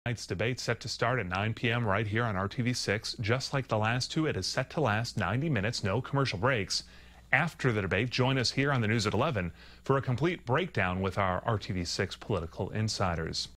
Tonight's debate set to start at 9 p.m. right here on RTV6. Just like the last two, it is set to last 90 minutes, no commercial breaks. After the debate, join us here on the news at 11 for a complete breakdown with our RTV6 political insiders.